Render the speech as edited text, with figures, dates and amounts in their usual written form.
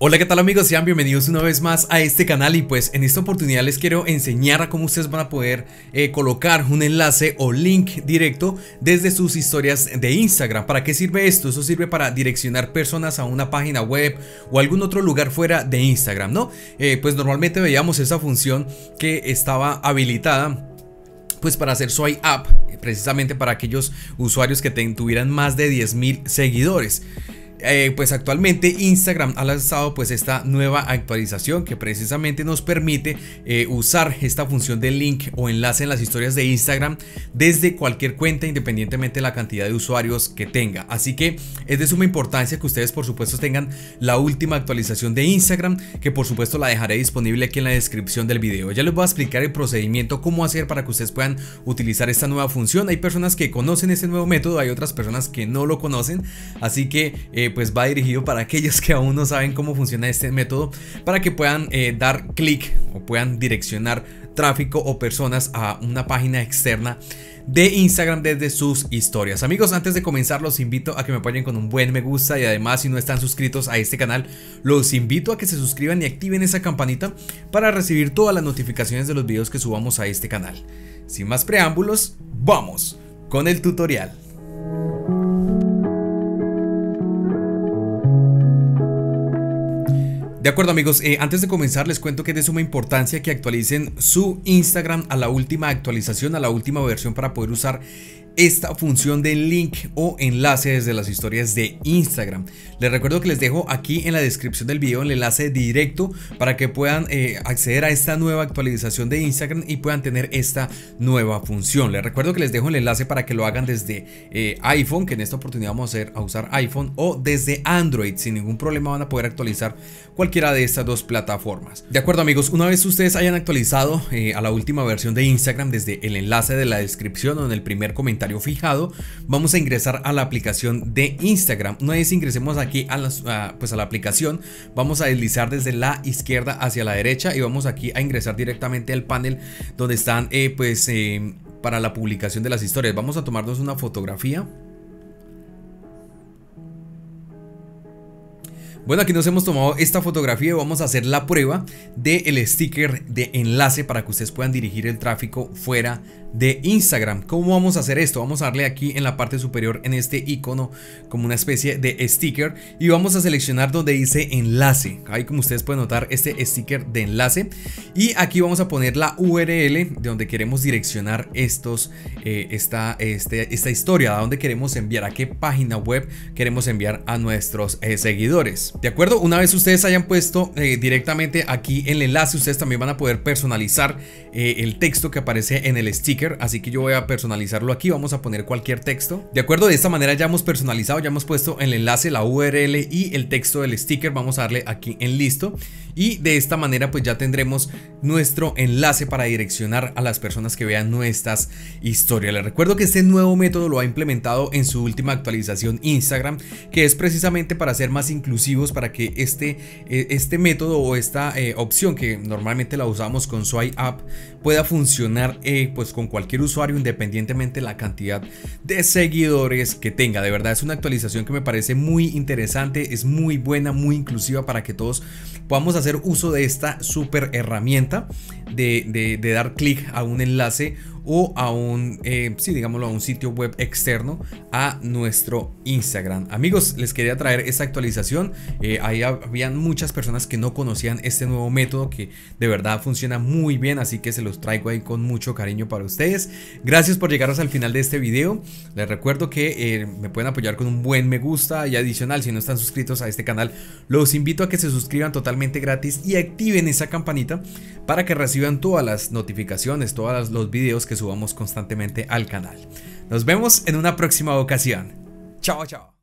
Hola, ¿qué tal amigos? Sean bienvenidos una vez más a este canal y pues en esta oportunidad les quiero enseñar a cómo ustedes van a poder colocar un enlace o link directo desde sus historias de Instagram. ¿Para qué sirve esto? Eso sirve para direccionar personas a una página web o algún otro lugar fuera de Instagram, ¿no? Pues normalmente veíamos esa función que estaba habilitada pues para hacer swipe up, precisamente para aquellos usuarios que tuvieran más de 10,000 seguidores. Pues actualmente Instagram ha lanzado pues esta nueva actualización que precisamente nos permite usar esta función de link o enlace en las historias de Instagram desde cualquier cuenta, independientemente de la cantidad de usuarios que tenga. Así que es de suma importancia que ustedes por supuesto tengan la última actualización de Instagram, que por supuesto la dejaré disponible aquí en la descripción del video. Ya les voy a explicar el procedimiento, cómo hacer para que ustedes puedan utilizar esta nueva función. Hay personas que conocen este nuevo método, hay otras personas que no lo conocen, así que pues va dirigido para aquellos que aún no saben cómo funciona este método, para que puedan dar clic o puedan direccionar tráfico o personas a una página externa de Instagram desde sus historias. Amigos, antes de comenzar los invito a que me apoyen con un buen me gusta y además si no están suscritos a este canal los invito a que se suscriban y activen esa campanita para recibir todas las notificaciones de los videos que subamos a este canal. Sin más preámbulos, vamos con el tutorial. De acuerdo amigos, antes de comenzar les cuento que es de suma importancia que actualicen su Instagram a la última actualización, a la última versión, para poder usar esta función de link o enlace desde las historias de Instagram. Les recuerdo que les dejo aquí en la descripción del video el enlace directo para que puedan acceder a esta nueva actualización de Instagram y puedan tener esta nueva función. Les recuerdo que les dejo el enlace para que lo hagan desde iPhone, que en esta oportunidad vamos a usar iPhone, o desde Android. Sin ningún problema van a poder actualizar cualquiera de estas dos plataformas. De acuerdo amigos, una vez ustedes hayan actualizado a la última versión de Instagram desde el enlace de la descripción o en el primer comentario fijado, vamos a ingresar a la aplicación de Instagram. Una vez ingresemos aquí a la aplicación, vamos a deslizar desde la izquierda hacia la derecha y vamos aquí a ingresar directamente al panel donde están para la publicación de las historias. Vamos a tomarnos una fotografía. Bueno, aquí nos hemos tomado esta fotografía y vamos a hacer la prueba del sticker de enlace para que ustedes puedan dirigir el tráfico fuera de Instagram. ¿Cómo vamos a hacer esto? Vamos a darle aquí en la parte superior en este icono como una especie de sticker y vamos a seleccionar donde dice enlace. Ahí, como ustedes pueden notar, este sticker de enlace, y aquí vamos a poner la URL de donde queremos direccionar esta historia, a donde queremos enviar, a qué página web queremos enviar a nuestros seguidores. De acuerdo, una vez ustedes hayan puesto directamente aquí el enlace, ustedes también van a poder personalizar el texto que aparece en el sticker. Así que yo voy a personalizarlo aquí, vamos a poner cualquier texto. De acuerdo, de esta manera ya hemos personalizado, ya hemos puesto el enlace, la URL y el texto del sticker. Vamos a darle aquí en listo y de esta manera pues ya tendremos nuestro enlace para direccionar a las personas que vean nuestras historias. Les recuerdo que este nuevo método lo ha implementado en su última actualización Instagram, que es precisamente para ser más inclusivos, para que este método o esta opción que normalmente la usamos con swipe up pueda funcionar pues con cualquier usuario, independientemente de la cantidad de seguidores que tenga. De verdad es una actualización que me parece muy interesante, es muy buena, muy inclusiva, para que todos podamos hacer uso de esta super herramienta de dar clic a un enlace o a un digámoslo, a un sitio web externo a nuestro Instagram. Amigos, les quería traer esta actualización. Ahí habían muchas personas que no conocían este nuevo método que de verdad funciona muy bien, así que se los traigo ahí con mucho cariño para ustedes. Gracias por llegar hasta el final de este video. Les recuerdo que me pueden apoyar con un buen me gusta, y adicional, si no están suscritos a este canal, los invito a que se suscriban totalmente gratis y activen esa campanita para que reciban todas las notificaciones, todos los videos que subamos constantemente al canal. Nos vemos en una próxima ocasión. Chao, chao.